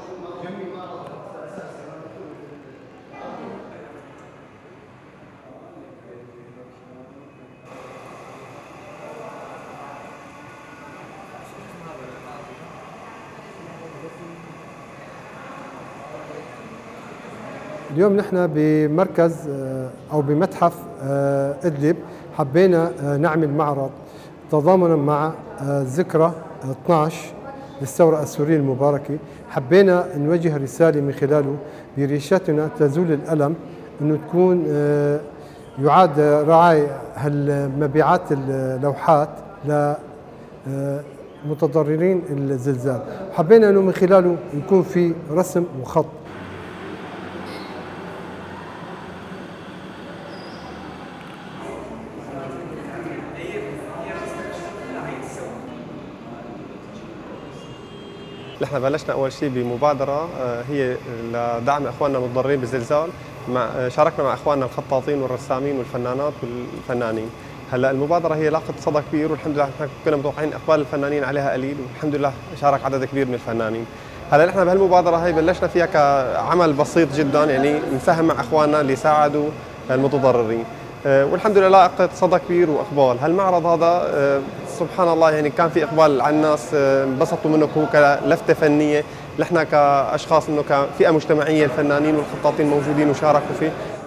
اليوم نحن بمركز أو بمتحف إدلب حبينا نعمل معرض تضامنا مع ذكرى 12 للثورة السورية المباركة. حبينا نوجه رسالة من خلاله بريشتنا تزول الألم، إنه تكون يعاد رعاية مبيعات اللوحات لمتضررين الزلزال. حبينا إنه من خلاله يكون في رسم وخط. نحن بلشنا اول شيء بمبادره هي لدعم اخواننا المتضررين بالزلزال، شاركنا مع اخواننا الخطاطين والرسامين والفنانات والفنانين. هلا المبادره هي لاقت صدى كبير، والحمد لله نحن كنا متوقعين اقبال الفنانين عليها قليل، والحمد لله شارك عدد كبير من الفنانين. هلا نحن بهالمبادره هي بلشنا فيها كعمل بسيط جدا، يعني نساهم مع اخواننا اللي ساعدوا المتضررين، والحمد لله لاقت صدى كبير واقبال. هالمعرض هذا سبحان الله يعني كان في اقبال على الناس، انبسطوا منه هو كلفته فنيه. نحن كاشخاص انه كفئه مجتمعيه الفنانين والخطاطين موجودين وشاركوا فيه،